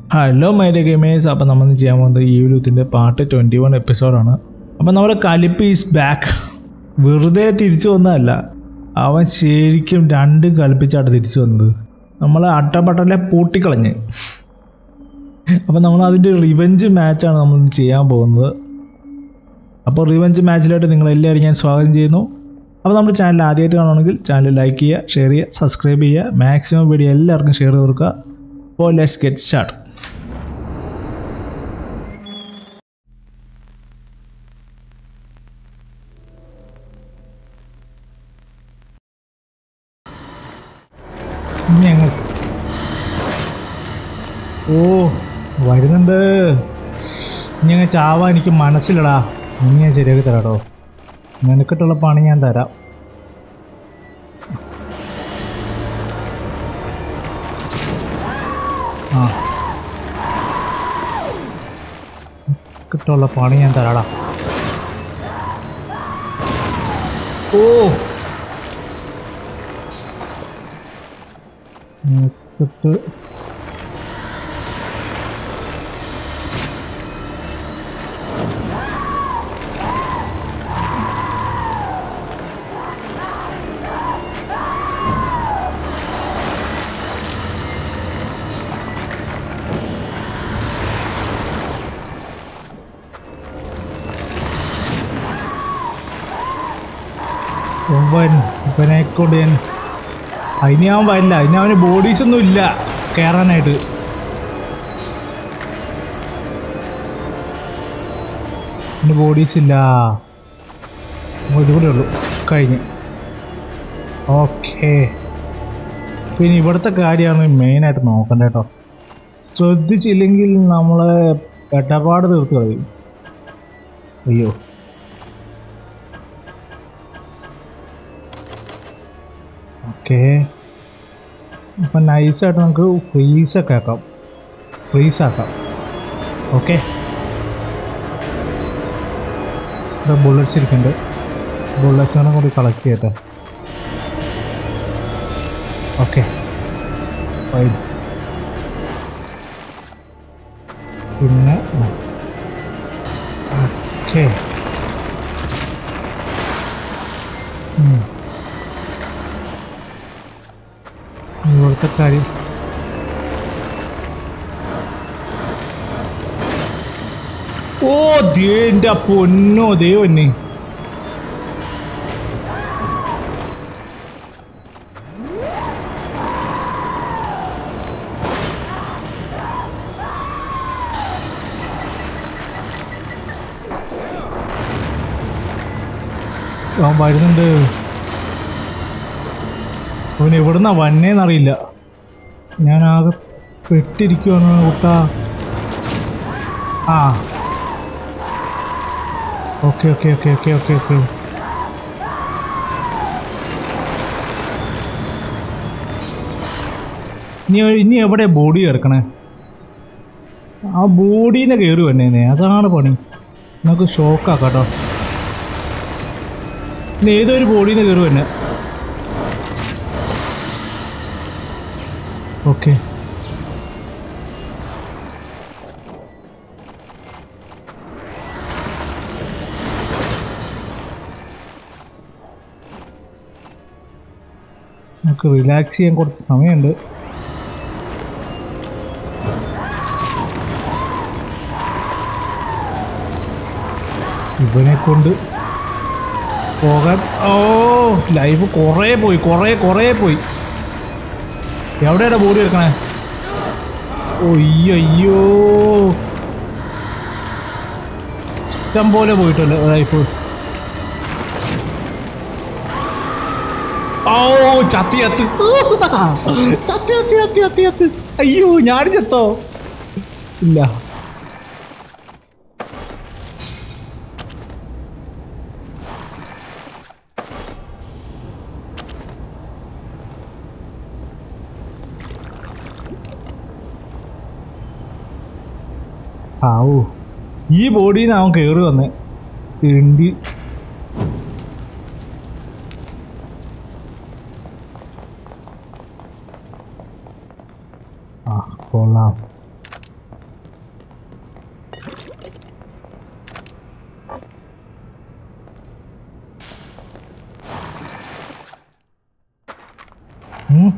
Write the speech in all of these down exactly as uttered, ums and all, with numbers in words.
Hello my gamers. അപ്പം നമ്മൾ ചെയ്യാൻ പോകുന്നത് ഈ യൂത്തിൻ്റെ പാർട്ട് ട്വൻറ്റി വൺ എപ്പിസോഡാണ്. അപ്പം നമ്മുടെ കലിപ്പ് ഈസ് ബാക്ക്. വെറുതെ തിരിച്ചു വന്നതല്ല, അവൻ ശരിക്കും രണ്ടും കളിപ്പിച്ചാണ് തിരിച്ചു വന്നത്. നമ്മളെ അട്ടപ്പട്ടലെ പൂട്ടിക്കളഞ്ഞ്. അപ്പം നമ്മൾ അതിൻ്റെ റിവെഞ്ച് മാച്ചാണ് നമ്മൾ ചെയ്യാൻ പോകുന്നത്. അപ്പോൾ റിവെഞ്ച് മാച്ചിലായിട്ട് നിങ്ങളെല്ലാവരും ഞാൻ സ്വാഗതം ചെയ്യുന്നു. അപ്പോൾ നമ്മുടെ ചാനൽ ആദ്യമായിട്ട് കാണുകയാണെങ്കിൽ ചാനൽ ലൈക്ക് ചെയ്യുക, ഷെയർ ചെയ്യുക, സബ്സ്ക്രൈബ് ചെയ്യുക, മാക്സിമം വീഡിയോ എല്ലാവർക്കും ഷെയർ ചെയ്ത് കൊടുക്കുക. അപ്പോൾ ലെറ്റ്സ് ഗെറ്റ് സ്റ്റാർട്ട്. ഞങ്ങൾ ഓ വരുന്നുണ്ട്. ഞങ്ങൾ ചാവാൻ എനിക്ക് മനസ്സിലടാ. ഇനി ഞാൻ ശരിയാക്കി തരാം കേട്ടോ. നിനക്കിട്ടുള്ള പണി ഞാൻ തരാം. ആ കിട്ടുള്ള പണി ഞാൻ തരാടാ. ഓ നിനക്കിട്ട് ഇവൻ ഇവനെക്കൊണ്ട് ഞാൻ അതിന് ഞാൻ വരില്ല. അതിന് അവന് ബോഡീസൊന്നും ഇല്ല കയറാനായിട്ട്. അവന് ബോഡീസ് ഇല്ല. ഇതുകൂടെ ഉള്ളൂ, കഴിഞ്ഞ്. ഓക്കെ, പിന്നെ ഇവിടുത്തെ കാര്യമാണ് മെയിനായിട്ട് നോക്കണ്ട കേട്ടോ. ശ്രദ്ധിച്ചില്ലെങ്കിൽ നമ്മളെ പെട്ടപ്പാട് തീർത്ത് കളയും. അയ്യോ, ഓക്കെ. അപ്പം നൈസായിട്ട് നമുക്ക് ഫ്രീസൊക്കെ ആക്കാം, ഫ്രീസാക്കാം. ഓക്കെ, ഇവിടെ ബുള്ളറ്റ്സ് ഇരിക്കുന്നുണ്ട്. ബുള്ളറ്റ്സിനെ കൂടി കളക്ട് ചെയ്യട്ടെ. Okay, fine. പിന്നെ ഓക്കെ, ഇവിടുത്തെ കാര്യം ഓ ദേ എൻ്റെ പൊന്നോ ദേ പൊന്നെ. അവൻ വരുന്നുണ്ട്. അവൻ എവിടുന്നാ വന്നേന്നറിയില്ല. ഞാനാകെ പെട്ടിരിക്കുവാണ് കുട്ടാ. ആ okay okay okay okay okay okay ഇനി ഇനി എവിടെ ബോഡി കിടക്കണേ? ആ ബോഡീന്ന് കയറി വന്നേന്നേ, അതാണ് പണി. നമുക്ക് ഷോക്കാക്കാം കേട്ടോ. ഇനി ഏതൊരു ബോഡീന്ന് കയറി വന്നെ. ഓക്കെ, നമുക്ക് റിലാക്സ് ചെയ്യാൻ കുറച്ച് സമയമുണ്ട്. ഇവനെ കൊണ്ട് പോകാൻ ഓ ലൈഫ് കുറേ പോയി, കുറേ കുറേ പോയി. എവിടെയാണ് ബോഡി എടുക്കണേ? ഒയ്യോ, ഇഷ്ടം പോലെ പോയിട്ടല്ലോ ലൈഫ്. ഓ ചത്തി ചത്ത് ചത്തി ചത്തി ചത്തി ചത്തി ചത്ത്. അയ്യോ, ഞാനും ചത്തോ? ഇല്ല. ആവൂ, ഈ ബോഡിന്ന് അവൻ കയറി വന്നേ തിണ്ടി. ആ കൊള്ളാം. Hmm?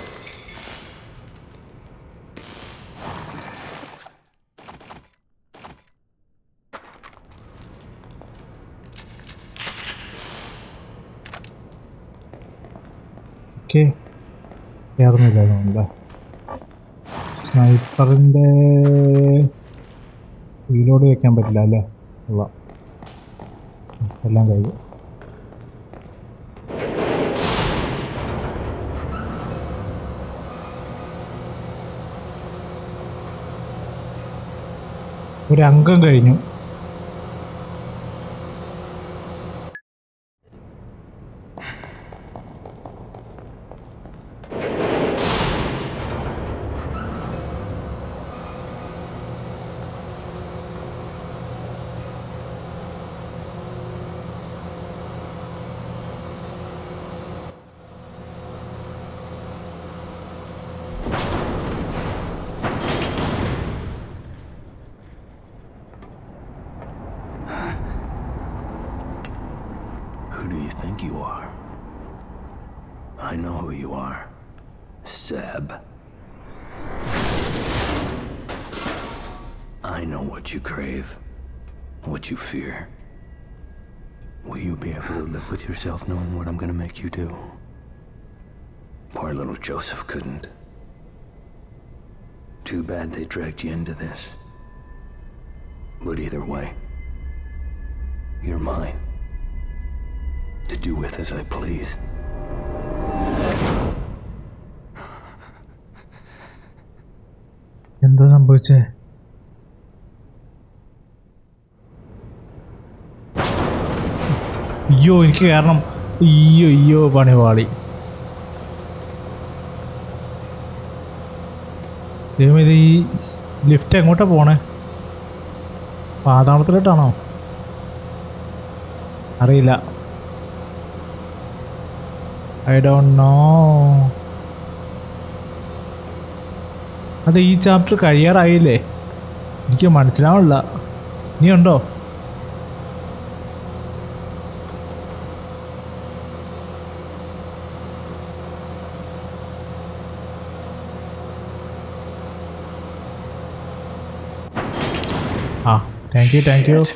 Okay. സ്നൈപ്പറിൻ്റെ റീലോഡ് വെക്കാൻ പറ്റില്ല അല്ലേ? ഉള്ള എല്ലാം കഴിഞ്ഞു. ഒരു അംഗം കഴിഞ്ഞു. Who do you think you are? I know who you are. Seb. I know what you crave, what you fear. Will you be able to live with yourself knowing what I'm gonna make you do? Poor little Joseph couldn't. Too bad they dragged you into this. But either way, you're mine. To do with as I please. എന്താ സംഭവിച്ചേ? അയ്യോ എനിക്ക് കാരണം അയ്യോ അയ്യോ പണി പാളി. ഇത് ഈ ലിഫ്റ്റ് എങ്ങോട്ടാ പോണേ? പാതാളത്തിലോട്ടാണോ? അറിയില്ല. I don't know. അത് ഈ ചാപ്റ്റർ കഴിയാറായില്ലേ? എനിക്ക് മനസ്സിലാവില്ല. നീ ഉണ്ടോ? ആ താങ്ക് യു താങ്ക് യു.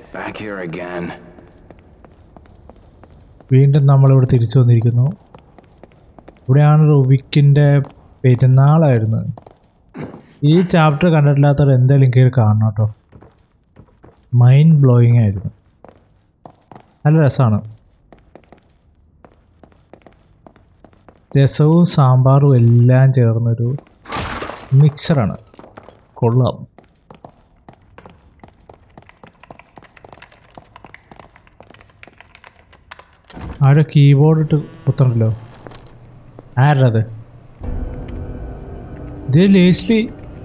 വീണ്ടും നമ്മളിവിടെ തിരിച്ചു വന്നിരിക്കുന്നു. ഇവിടെയാണ് റുബിക്കിൻ്റെ പെരുന്നാളായിരുന്നു. ഈ ചാപ്റ്റർ കണ്ടിട്ടില്ലാത്തവർ എന്തായാലും കയറി കാണണം കേട്ടോ. മൈൻഡ് ബ്ലോയിങ് ആയിരുന്നു. നല്ല രസമാണ്. രസവും സാമ്പാറും എല്ലാം ചേർന്നൊരു മിക്സറാണ്. കൊള്ളാം. ആരോ കീബോർഡ് ഇട്ട് കുത്തണല്ലോ. ആരത്? ഇത് Leslie.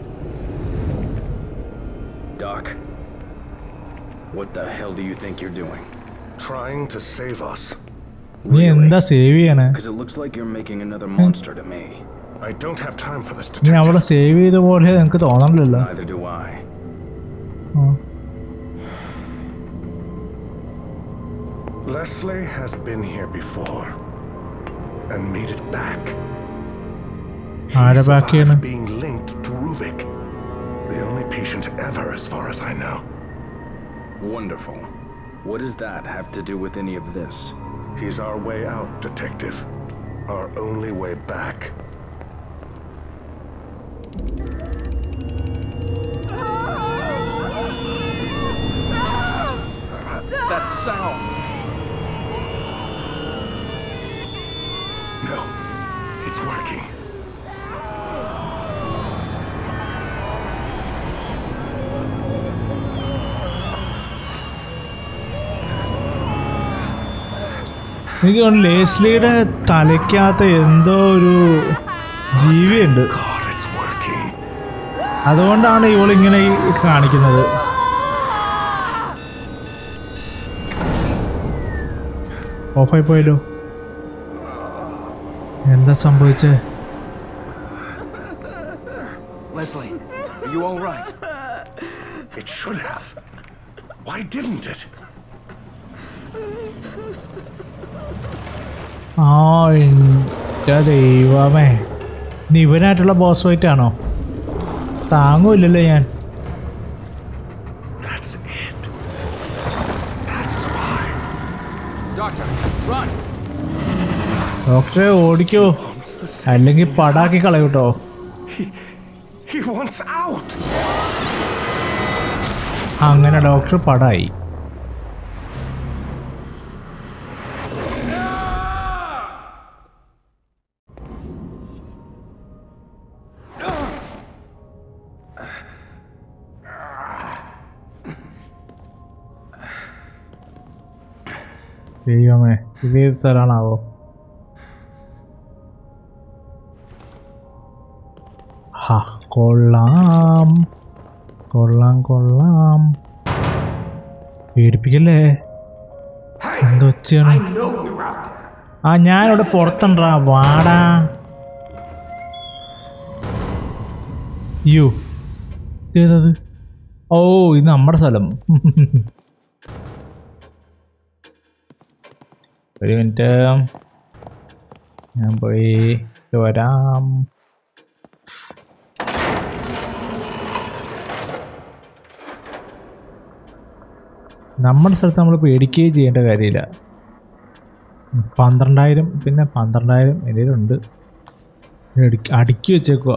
Doc, what the hell do you think you're doing? Trying to save us. നീ എന്താ സേവ് ചെയ്യണേ? Because it looks like you're making another monster to me. I don't have time for this, നീ അവളെ save ചെയ്ത പോലെ എനിക്ക് തോന്നണില്ലല്ലോ. Neither do I. Leslie has been here before and made it back. ആരെ ബാക്ക് ചെയ്യണേ? Being linked to Ruvik, the only patient ever as far as I know. Wonderful. What does that have to do with any of this? He's our way out, detective. Our only way back. That sound! No, it's working. എനിക്ക് തോന്നുന്നു ലേസ്ലിയുടെ തലയ്ക്കകത്ത് എന്തോ ഒരു ജീവിയുണ്ട്. അതുകൊണ്ടാണ് ഇവളിങ്ങനെ കാണിക്കുന്നത്. ഓഫായി പോയല്ലോ. എന്താ സംഭവിച്ചേ? Leslie, are you all right? It should have. Why didn't it? ആ ദൈവമേ, ഇനി ഇവനായിട്ടുള്ള ബോസ് ഫൈറ്റ് ആണോ? താങ്ങൂല്ലല്ലോ ഞാൻ. ഡോക്ടറെ ഓടിക്കോ, അല്ലെങ്കിൽ പടാക്കി കളയൂട്ടോ. അങ്ങനെ ഡോക്ടർ പടായി. ദൈവമേ, ഇതേത് സ്ഥലമാണാവോ? ഹാ, കൊള്ളാം കൊള്ളാം കൊള്ളാം. പേടിപ്പിക്കല്ലേ? എന്തൊച്ചാണ്? ആ, ഞാനിവിടെ പുറത്തുണ്ടാ. വാടാ. യോ, ഇതേതത്? ഓ, ഇത് നമ്മുടെ സ്ഥലം. ഒരു മിനിറ്റ്, ഞാൻ പോയി വരാം. നമ്മുടെ സ്ഥലത്ത് നമ്മൾ പേടിക്കുകയും ചെയ്യേണ്ട കാര്യമില്ല. പന്ത്രണ്ടായിരം പിന്നെ പന്ത്രണ്ടായിരം ഇതിലുണ്ട്, അടുക്കി വെച്ചേക്കുക.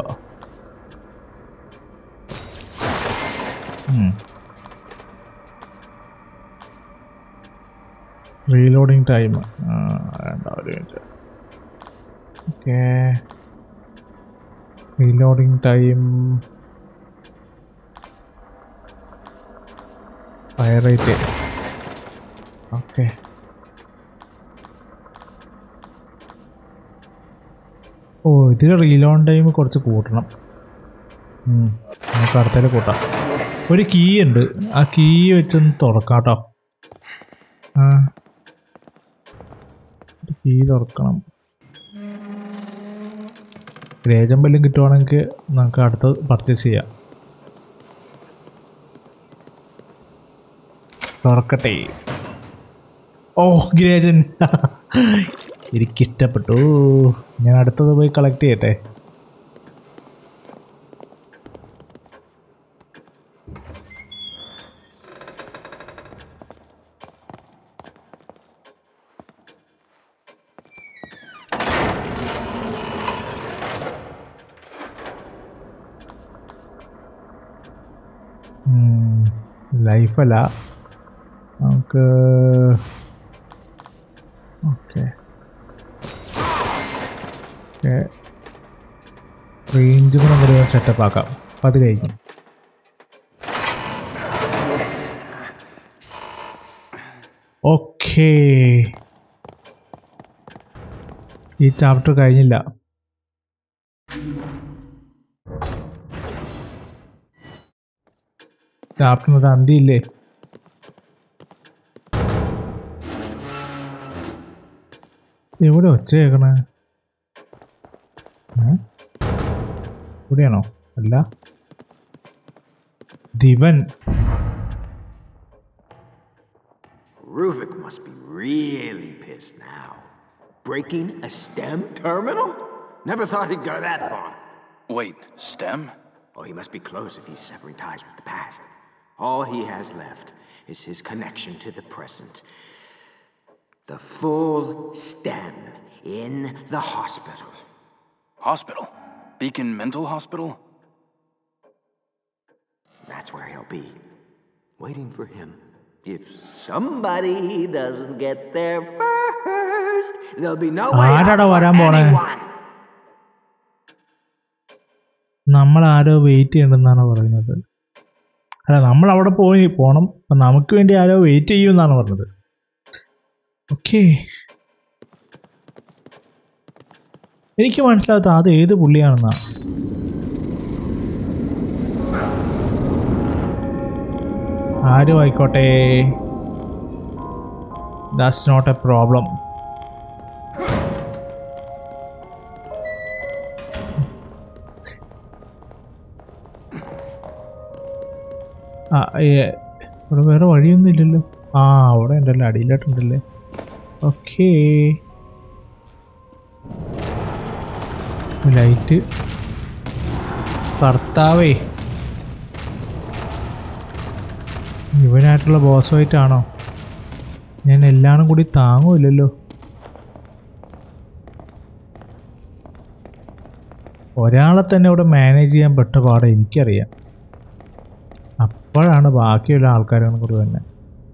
റീലോഡിങ് ടൈം വേണ്ട, ഒരു minute. Okay, reloading time fire rate. Okay, ഓ, ഇതിൽ റീലോഡ് ടൈം കുറച്ച് കൂട്ടണം. നമുക്ക് അടുത്തേക്ക് കൂട്ടാം. ഒരു കീ ഉണ്ട്, ആ കീ വെച്ചൊന്ന് തുറക്കാം കേട്ടോ. ആ, കീ തുറക്കണം. ഗ്രേജമ്പെല്ലും കിട്ടുവാണെങ്കിൽ നമുക്ക് അടുത്ത് പർച്ചേസ് ചെയ്യാം. തുറക്കട്ടെ. ഓ, ഗ്രേജൻ. എനിക്കിഷ്ടപ്പെട്ടു. ഞാൻ അടുത്തത് പോയി കളക്ട് ചെയ്യട്ടെ. ലൈഫല്ല, നമുക്ക് ഓക്കെ റേഞ്ച് കൂടെ കൂടി സെറ്റപ്പ് ആക്കാം. അപ്പം അത് കഴിഞ്ഞു. ഓക്കേ, ഈ ചാപ്റ്റർ കഴിഞ്ഞില്ല. ചാപ്റ്ററിനൊരു അന്തിയില്ലേ? എവിടെ ഒച്ച കേൾക്കണേ? ഇവിടെയാണോ? അല്ല, ദിവൻ. Ruvik must be really pissed now. Breaking a STEM terminal? Never thought he'd go that far. Wait, STEM? Oh, he must be close if he's severing ties with the past. All he has left is his connection to the present. The full STEM in the hospital. Hospital? Beacon Mental Hospital? That's where he'll be, waiting for him. If somebody doesn't get there first, there'll be no way out for anyone. നമ്മൾ ആരോ wait ചെയ്യണമെന്നാണ് പറയുന്നത്. അല്ല, നമ്മൾ അവിടെ പോയി പോണം. അപ്പം നമുക്ക് വേണ്ടി ആരോ വെയിറ്റ് ചെയ്യുമെന്നാണ് പറഞ്ഞത്. ഓക്കെ, എനിക്ക് മനസ്സിലാകാത്ത അത് ഏത് പുള്ളിയാണെന്നാ. ആരും ആയിക്കോട്ടെ, ദാറ്റ്സ് നോട്ട് എ പ്രോബ്ലം. ആ, ഇവിടെ വേറെ വഴിയൊന്നും ഇല്ലല്ലോ. ആ, അവിടെ ഉണ്ടല്ലോ, അടിയിലോട്ടുണ്ടല്ലേ. Okay, light. കർത്താവേ, ഇവനായിട്ടുള്ള ബോസ് ഫൈറ്റ് ആണോ? ഞാൻ എല്ലാവരും കൂടി താങ്ങൂല്ലല്ലോ. ഒരാളെ തന്നെ ഇവിടെ മാനേജ് ചെയ്യാൻ പെട്ട പാടെ എനിക്കറിയാം. അപ്പോഴാണ് ബാക്കിയുള്ള ആൾക്കാരെ കൂടി തന്നെ.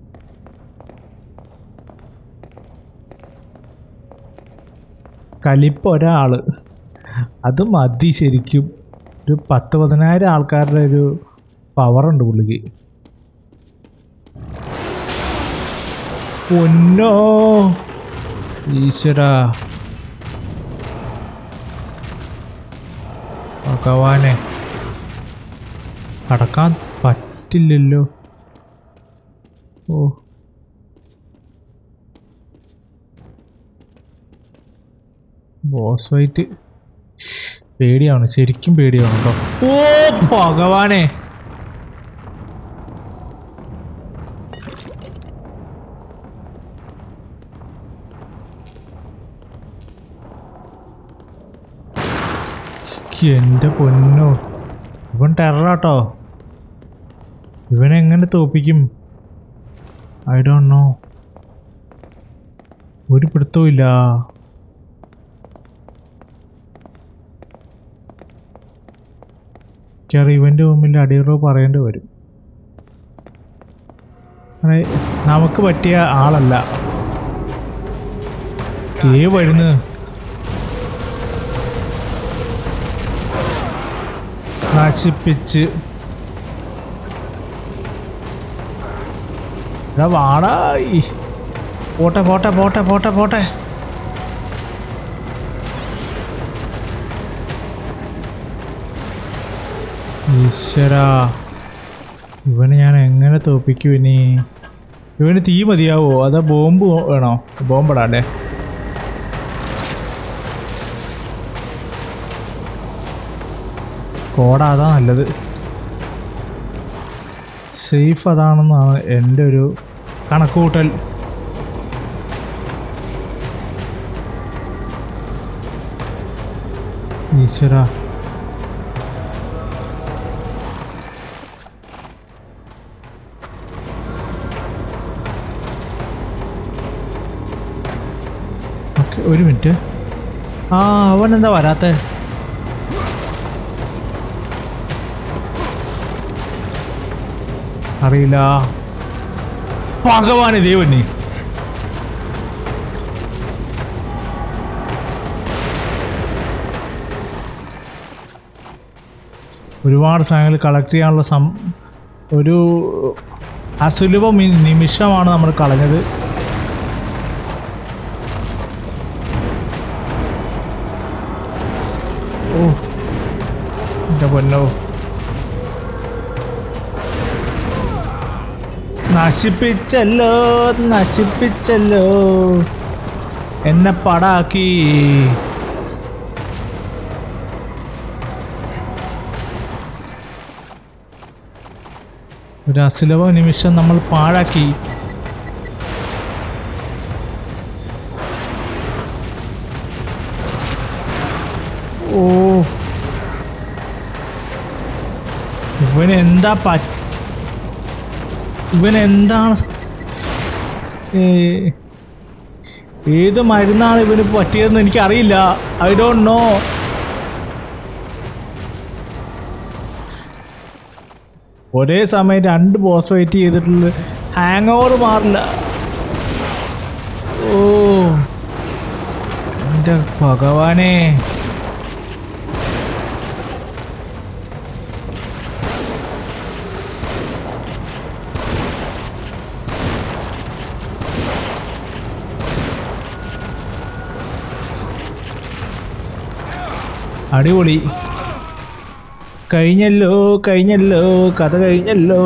കലിപ്പ് ഒരാള്, അത് മതി ശരിക്കും. ഒരു പത്ത് പതിനായിരം ആൾക്കാരുടെ ഒരു പവറുണ്ട് പുള്ളിക്ക്. പൊന്നോ ഈശ്വരാ, ഭഗവാനെ, കടക്കാൻ പറ്റില്ലല്ലോ. ഓ, ബോസ് ഫൈറ്റ് പേടിയാണ്, ശരിക്കും പേടിയാണ് കേട്ടോ. ഓ ഭഗവാനെ, എന്റെ പൊന്നോ, ഇവൻ ടെററാട്ടോ. ഇവനെങ്ങനെ തോപ്പിക്കും? I don't know. ഒരു പിടുത്തവും ഇല്ല. ഇവന്റെ മുമ്പിൽ അടിയറോ പറയേണ്ടി വരും. നമുക്ക് പറ്റിയ ആളല്ല. തേ വരുന്നു. നശിപ്പിച്ച് വാടായി. പോട്ടെ പോട്ടെ പോട്ടെ പോട്ടെ പോട്ടെ. ഈശ്വരാ, ഇവന് ഞാൻ എങ്ങനെ തോപ്പിക്കും ഇനി? ഇവന് തീ മതിയാവോ അതോ ബോംബ് വേണോ? ബോംബിടാണ്ടേ. കോട അതാ നല്ലത്. സേഫ് അതാണെന്നാണ് എൻ്റെ ഒരു കണക്കുകൂട്ടൽ. ഈശ്വരാ, ഒരു മിനിറ്റ്. ആ, അവൻ എന്താ വരാത്തെ? അറിയില്ല. ഭഗവാന് ദേവന്. ഒരുപാട് സാധനങ്ങൾ കളക്ട് ചെയ്യാനുള്ള സം ഒരു അസുലഭ നിമിഷമാണ് നമ്മൾ കളഞ്ഞത്. ഓ എൻ്റെ പൊന്നോ, നശിപ്പിച്ചല്ലോ നശിപ്പിച്ചല്ലോ, എന്നെ പടാക്കി. ഒരു അസുലഭ നിമിഷം നമ്മൾ പാഴാക്കി. ഓ, ഇവനെന്താ പ ഇവനെന്താണ് ഏത് മരുന്നാണ് ഇവന് പറ്റിയതെന്ന് എനിക്കറിയില്ല. I don't know. ഒരേ സമയം രണ്ട് ബോസ് ഫൈറ്റ് ചെയ്തിട്ടുള്ള ഹാങ് ഓവർ മാറില്ല. ഓ എൻ്റെ ഭഗവാനെ, അടിപൊളി. കഴിഞ്ഞല്ലോ കഴിഞ്ഞല്ലോ കഥ കഴിഞ്ഞല്ലോ.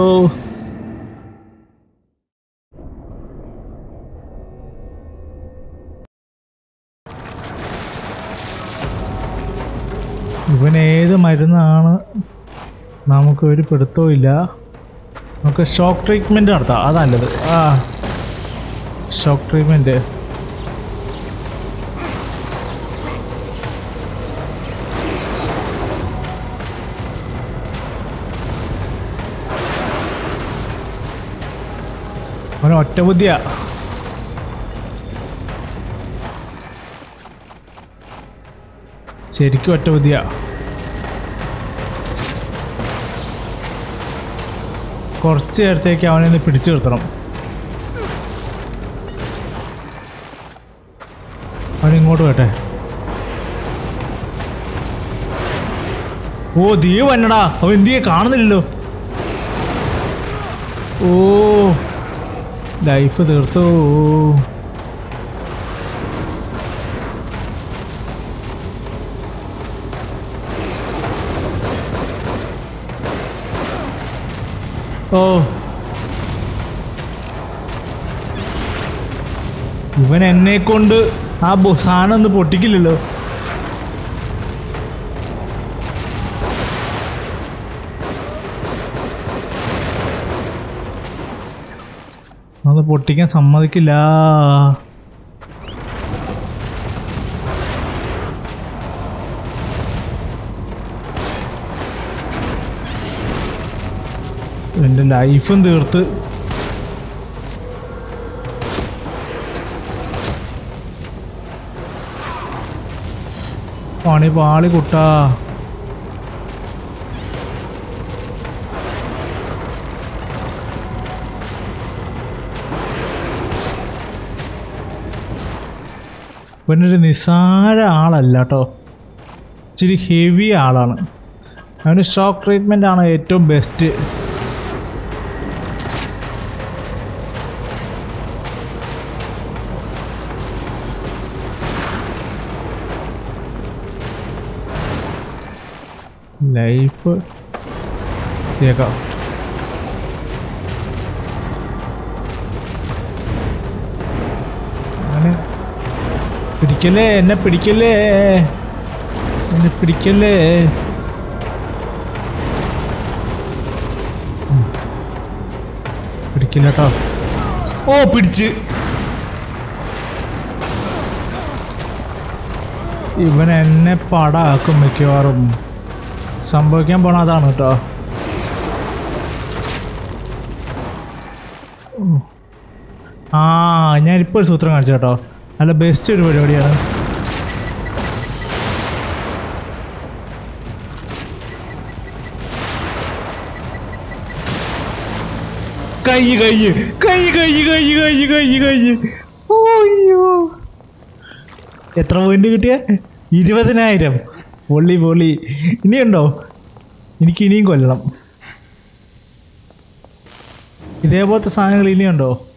ഇവൻ ഏത് മരുന്നാണ് നമുക്ക് ഒരു പിടുത്തവും ഇല്ല. നമുക്ക് ഷോക്ക് ട്രീറ്റ്മെൻറ്റ് നടത്താം, അതാ നല്ലത്. ആ, ഷോക്ക് ട്രീറ്റ്മെൻറ്റ്. അവന് ഒറ്റ ബുദ്ധിയാ. ശരിക്കും ഒറ്റ ബുദ്ധിയാ. കുറച്ച് നേരത്തേക്ക് അവനെ പിടിച്ചു നിർത്തണം. അവനിങ്ങോട്ട് വരട്ടെ. ഓ തീ വന്നടാ. അവൻ എന്തിയെ കാണുന്നില്ലല്ലോ. ഓ ലൈഫ് തീർത്തു. ഓ ഇവൻ എന്നെ കൊണ്ട് ആ സാധനം ഒന്ന് പൊട്ടിക്കില്ലല്ലോ. അത് പൊട്ടിക്കാൻ സമ്മതിക്കില്ല. എന്റെ ലൈഫും തീർത്ത്. പണി പാളി കുട്ടാ. ഇവനൊരു നിസ്സാര ആളല്ല കേട്ടോ. ഇച്ചിരി ഹെവി ആളാണ്. അവന് ഷോക്ക് ട്രീറ്റ്മെന്റ് ആണ് ഏറ്റവും ബെസ്റ്റ്. ലൈഫ് കേൾക്കാം. അങ്ങനെ പിടിക്കല്ലേ, എന്നെ പിടിക്കല്ലേ, എന്നെ പിടിക്കല്ലേ. പിടിക്കില്ല കേട്ടോ. ഓ പിടിച്ച്. ഇവൻ എന്നെ പടാക്കും മിക്കവാറും. സംഭവിക്കാൻ പോണ അതാണ് കേട്ടോ. ആ ഞാനിപ്പോൾ ഒരു സൂത്രം കാണിച്ചു കേട്ടോ. നല്ല ബെസ്റ്റ് ഒരു പരിപാടിയാണ്. കൈ കൈ കൈ കൈ കൈ കൈ കൈ കൈ. ഓയ്യോ എത്ര പോയിന്റ് കിട്ടിയ? ഇരുപതിനായിരം. പൊള്ളി പൊള്ളി. ഇനിയുണ്ടോ? എനിക്ക് ഇനിയും കൊല്ലണം. ഇതേപോലത്തെ സാധനങ്ങൾ ഇനിയുണ്ടോ?